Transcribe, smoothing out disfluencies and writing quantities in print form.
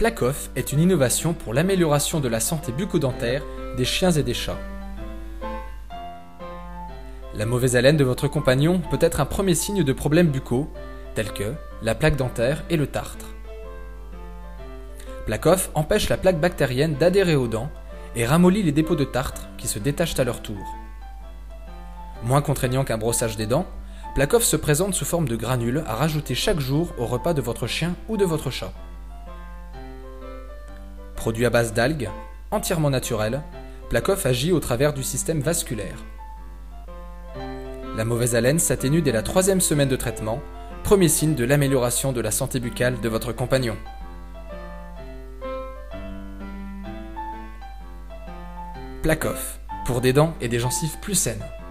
Placoff est une innovation pour l'amélioration de la santé bucco-dentaire des chiens et des chats. La mauvaise haleine de votre compagnon peut être un premier signe de problèmes buccaux, tels que la plaque dentaire et le tartre. Placoff empêche la plaque bactérienne d'adhérer aux dents et ramollit les dépôts de tartre qui se détachent à leur tour. Moins contraignant qu'un brossage des dents, Placoff se présente sous forme de granules à rajouter chaque jour au repas de votre chien ou de votre chat. Produit à base d'algues, entièrement naturel, Placoff agit au travers du système vasculaire. La mauvaise haleine s'atténue dès la 3e semaine de traitement, premier signe de l'amélioration de la santé buccale de votre compagnon. Placoff, pour des dents et des gencives plus saines.